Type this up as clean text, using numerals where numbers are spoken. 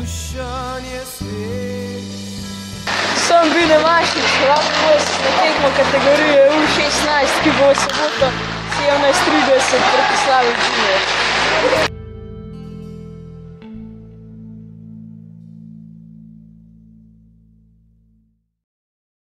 Sem Bine Mašnič, glavni gost na tekmo kategorije U16, ki bo v soboto 17:30 proti Slavi Žilje.